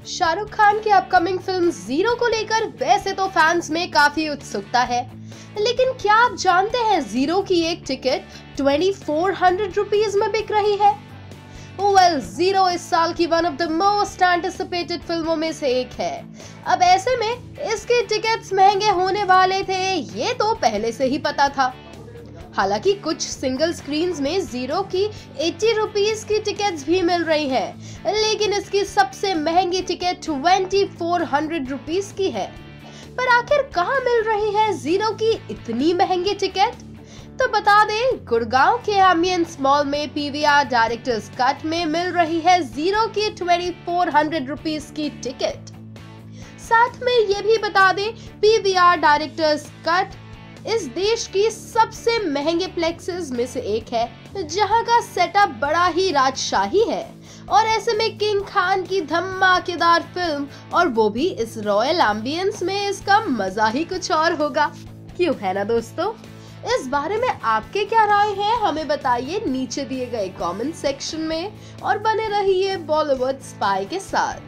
शाहरुख खान की upcoming film zero को लेकर वैसे तो फैंस में काफी उत्सुकता है, लेकिन क्या आप जानते हैं जीरो की एक टिकट 2400 रुपीज में बिक रही है। जीरो इस साल की one of the most anticipated फिल्मों में से एक है। अब ऐसे में इसके टिकट्स महंगे होने वाले थे, ये तो पहले से ही पता था। हालांकि कुछ सिंगल स्क्रीन्स में जीरो की 80 रुपीज की टिकट्स भी मिल रही हैं, लेकिन इसकी सबसे महंगी टिकट 2400 रुपीज की है। पर आखिर कहां मिल रही है जीरो की इतनी महंगी टिकट? तो बता दें, गुड़गांव के एम्बियंस मॉल में पीवीआर डायरेक्टर्स कट में मिल रही है जीरो की 2400 रुपीज की टिकट। साथ में ये भी बता दें, पीवीआर डायरेक्टर्स कट इस देश की सबसे महंगे प्लेक्सेस में से एक है, जहां का सेटअप बड़ा ही राजशाही है। और ऐसे में किंग खान की धमाकेदार फिल्म, और वो भी इस रॉयल एम्बियंस में, इसका मजा ही कुछ और होगा। क्यों है ना दोस्तों? इस बारे में आपके क्या राय है, हमें बताइए नीचे दिए गए कमेंट सेक्शन में, और बने रहिए बॉलीवुड स्पाई के साथ।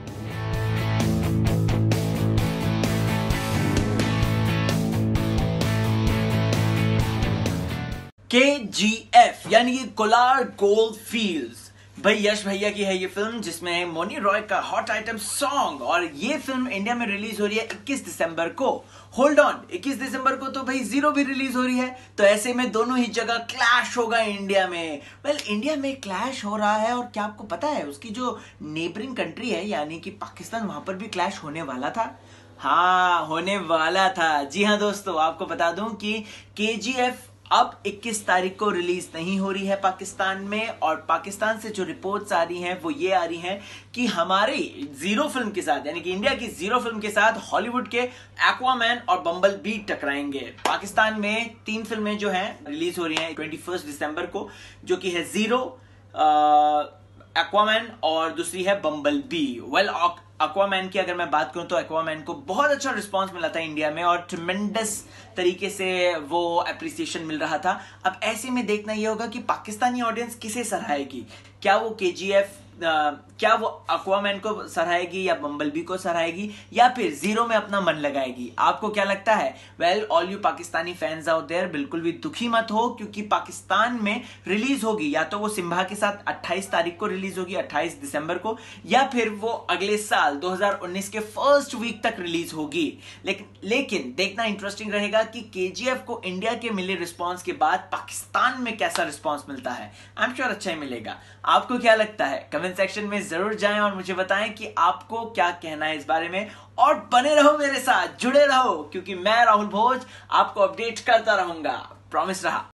KGF यानी कि कोलार गोल्ड फील्ड्स, भाई यश भैया की है ये फिल्म, जिसमें मोनी रॉय का हॉट आइटम सॉन्ग। और ये फिल्म इंडिया में रिलीज हो रही है 21 दिसंबर को। होल्ड ऑन, 21 दिसंबर को तो भाई जीरो भी रिलीज हो रही है, तो ऐसे में दोनों ही जगह क्लैश होगा इंडिया में। इंडिया में क्लैश हो रहा है, और क्या आपको पता है उसकी जो नेबरिंग कंट्री है यानी कि पाकिस्तान, वहां पर भी क्लैश होने वाला था। हाँ, होने वाला था। जी हाँ दोस्तों, आपको बता दूं कि KGF अब 21 तारीख को रिलीज नहीं हो रही है पाकिस्तान में। और पाकिस्तान से जो रिपोर्ट्स आ रही हैं वो ये आ रही हैं कि हमारी जीरो फिल्म के साथ, यानी कि इंडिया की जीरो फिल्म के साथ हॉलीवुड के एक्वामैन और बम्बल बी टकराएंगे। पाकिस्तान में 3 फिल्में जो हैं रिलीज हो रही हैं 21 दिसंबर को, जो कि है जीरो, एक्वामैन और दूसरी है बम्बल बी। एक्वामैन की अगर मैं बात करूं तो एक्वामैन को बहुत अच्छा रिस्पांस मिला था इंडिया में, और ट्रेमेंडस तरीके से वो अप्रिसिएशन मिल रहा था। अब ऐसे में देखना ये होगा कि पाकिस्तानी ऑडियंस किसे सराहेगी। क्या वो KGF, क्या वो एक्वामैन को सराहेगी या बम्बलबी को सराहेगी, या फिर जीरो में अपना मन लगाएगी? आपको क्या लगता है? All you Pakistani fans out there, बिल्कुल भी दुखी मत हो, क्योंकि पाकिस्तान में रिलीज होगी या तो वो सिम्बा के साथ 28 तारीख को रिलीज होगी, 28 दिसंबर को, या फिर वो अगले साल 2019 के फर्स्ट वीक तक रिलीज होगी। लेकिन देखना इंटरेस्टिंग रहेगा कि KGF को इंडिया के मिले रिस्पॉन्स के बाद पाकिस्तान में कैसा रिस्पॉन्स मिलता है। आई एम श्योर अच्छा ही मिलेगा। आपको क्या लगता है? कमेंट सेक्शन में जरूर जाएं और मुझे बताएं कि आपको क्या कहना है इस बारे में। और बने रहो मेरे साथ, जुड़े रहो, क्योंकि मैं राहुल भोज आपको अपडेट करता रहूंगा। प्रॉमिस रहा।